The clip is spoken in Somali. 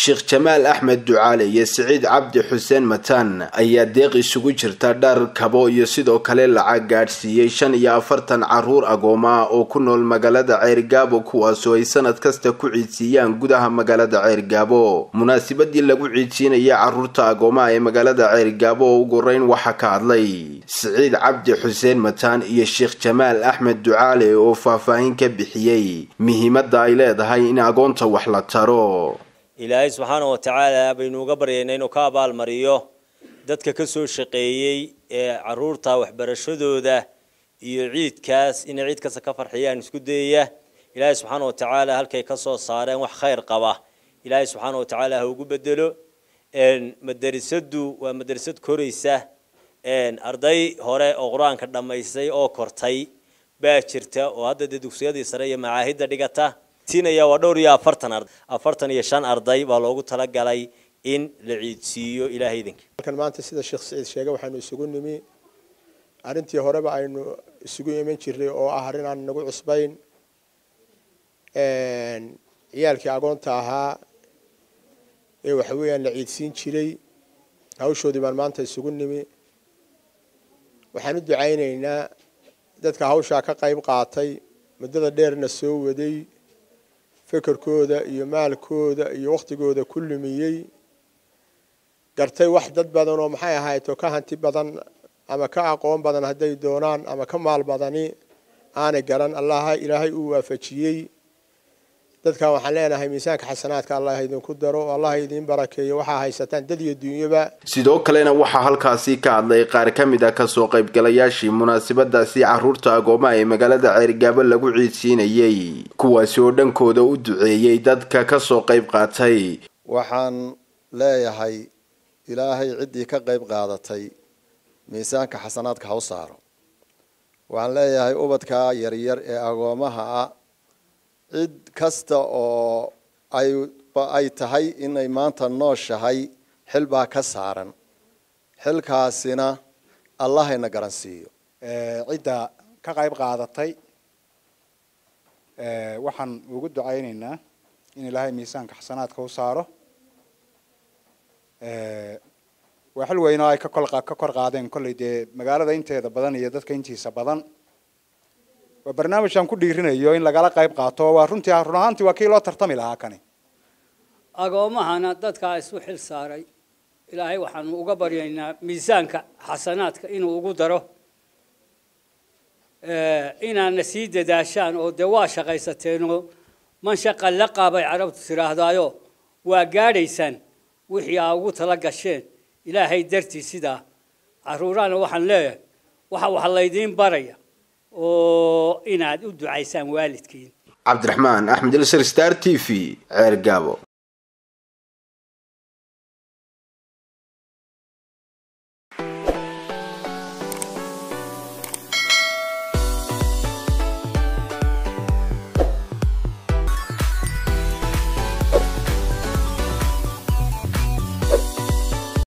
Sheikh Jamal Ahmed Ducaale iyo Saciid Cabdi Xuseen Mataan ayaa deeq isugu jirta dhar kabo iyo sidoo kale lacag gaarsiiyay 45 caruur agooma oo ku nool magaalada Ceergaabo kuwaas oo ay sanad kasta ku ciidsiiyaan gudaha magaalada Ceergaabo. Munaasabadii lagu ciidsiinayay caruurta agooma ee magaalada Ceergaabo ugu horeyn waxa ka hadlay Saciid Cabdi Xuseen Mataan iyo Sheikh Jamal Ahmed Ducaale oo faahfaahin ka bixiyay muhiimadda ay leedahay in agoonta wax la taro. إلهي سبحانه وتعالى بينو قبرينا إنه كابال مريو دتك كسو شقيي عرورتا وحبرشدو ده يعيد كاس إن عيد كاس كفر حيان سكودية إلهي سبحانه وتعالى هل كي كسو صارين وخير قباه إلهي سبحانه وتعالى هو قبدلو إن مدرسدو ومدرسد كوريسة إن أرضي هراء أغران كدما يسي أو كورتاي باكرتا وهذا دوسيادي سرية معاهدة دقتا تينا يا ودوريا أفرتن يشان أرضي بالوجو تلاقي إن العيدسيو إلى هيدنك. كان معنا تسيد الشيخ سعيد شيخ وحنا يسقون نمي أرنتي هرب إنه يسقون يمين شري أو أهرين عن نقول عصبين يالك عقون تاها وحويا العيدسين شري أو شو دي معنا تسقون نمي وحنا دعينا ذاتك هوشا كقيم قاطي مدة دير نسوي ودي فكر كودا يمال كودا يوقت كودا كل مية قرتي واحد بدن ومحيا هاي توكهنتي بدن أما كأقوم بدن هدي دونان أما كمال بدني أنا قرن الله إلهي وافجيي ذاتك وحلينا هاي ميسانك حسناتك الله يدين كدرو والله يدين بركة وحا هاي ستان ددي الدنيا با sidoo kalena waxa halkaasi ka hadlay qaar kamid ah ka soo qayb galayaashii munaasabadaasi caruurta agooma ee magaalada Ceergaabo lagu ciidsiinayay kuwaas oo dhankooda u duceeyay dadka ka soo qayb qaatay waxaan leeyahay ilaahay cidii ka qayb qaadatay miisaanka xasanaadka ha u saaro waxaan leeyahay ubadka yar yar ee agoomaha cid kasta oo ay tahay inay maanta nooshahay xil baa ka saaran xilkaasina Allah ina garansiiyo cida ka qayb qaadatay waxaan ugu ducaynaynaa in Ilaahay miisaanka xasanaadka u saaro waxa weyn oo ay ka kor qaadeen kulleeyde magaalada inteeda badan iyo dadka intiisa badan وبرنامج أنا كل يرينا إن لقى قايب قاطع ورنتي هرنانتي وكيلو ترتمي لها كني. أقوم هنا دتك سوحل ساري إلهي وحن وقبرينا ميزانك حسناتك إنه وقدره إن نسيد داشان أو دواش غيستينه من شق اللقب عرفت سراه دايو وقاريسن وحيا وطلق الشين إلهي درتي سدا عروران وحن له وحن يدين بريا وإناد ودعاء سام والدكين عبد الرحمن أحمد السر ستار تي في Ceergaabo.